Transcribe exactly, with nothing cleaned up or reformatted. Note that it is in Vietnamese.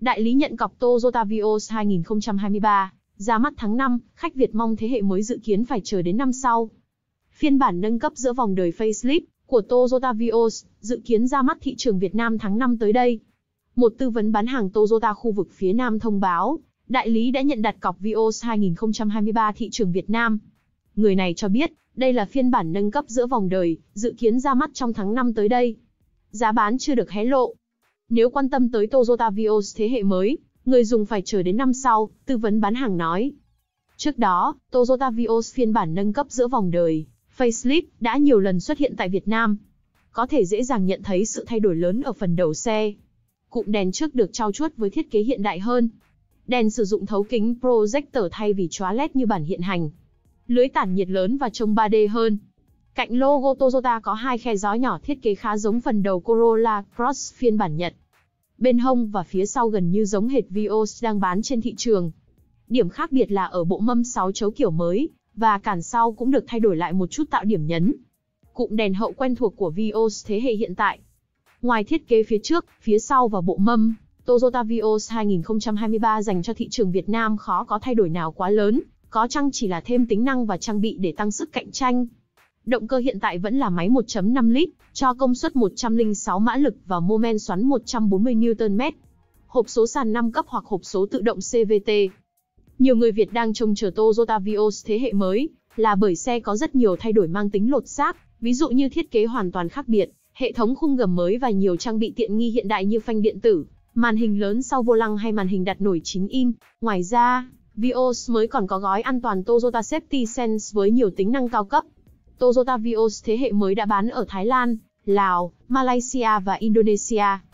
Đại lý nhận cọc Toyota Vios hai nghìn không trăm hai mươi ba, ra mắt tháng năm, khách Việt mong thế hệ mới dự kiến phải chờ đến năm sau. Phiên bản nâng cấp giữa vòng đời facelift của Toyota Vios, dự kiến ra mắt thị trường Việt Nam tháng năm tới đây. Một tư vấn bán hàng Toyota khu vực phía Nam thông báo, đại lý đã nhận đặt cọc Vios hai nghìn không trăm hai mươi ba thị trường Việt Nam. Người này cho biết, đây là phiên bản nâng cấp giữa vòng đời, dự kiến ra mắt trong tháng năm tới đây. Giá bán chưa được hé lộ. Nếu quan tâm tới Toyota Vios thế hệ mới, người dùng phải chờ đến năm sau, tư vấn bán hàng nói. Trước đó, Toyota Vios phiên bản nâng cấp giữa vòng đời, facelift, đã nhiều lần xuất hiện tại Việt Nam. Có thể dễ dàng nhận thấy sự thay đổi lớn ở phần đầu xe. Cụm đèn trước được trau chuốt với thiết kế hiện đại hơn. Đèn sử dụng thấu kính projector thay vì chóa led như bản hiện hành. Lưới tản nhiệt lớn và trông ba D hơn. Cạnh logo Toyota có hai khe gió nhỏ thiết kế khá giống phần đầu Corolla Cross phiên bản Nhật. Bên hông và phía sau gần như giống hệt Vios đang bán trên thị trường. Điểm khác biệt là ở bộ mâm sáu chấu kiểu mới, và cản sau cũng được thay đổi lại một chút tạo điểm nhấn. Cụm đèn hậu quen thuộc của Vios thế hệ hiện tại. Ngoài thiết kế phía trước, phía sau và bộ mâm, Toyota Vios hai nghìn không trăm hai mươi ba dành cho thị trường Việt Nam khó có thay đổi nào quá lớn, có chăng chỉ là thêm tính năng và trang bị để tăng sức cạnh tranh. Động cơ hiện tại vẫn là máy một phẩy năm lít, cho công suất một trăm lẻ sáu mã lực và mô men xoắn một trăm bốn mươi niu tơn mét. Hộp số sàn năm cấp hoặc hộp số tự động xê vê tê. Nhiều người Việt đang trông chờ Toyota Vios thế hệ mới, là bởi xe có rất nhiều thay đổi mang tính lột xác, ví dụ như thiết kế hoàn toàn khác biệt, hệ thống khung gầm mới và nhiều trang bị tiện nghi hiện đại như phanh điện tử, màn hình lớn sau vô lăng hay màn hình đặt nổi chín in. Ngoài ra, Vios mới còn có gói an toàn Toyota Safety Sense với nhiều tính năng cao cấp. Toyota Vios thế hệ mới đã bán ở Thái Lan, Lào, Malaysia và Indonesia.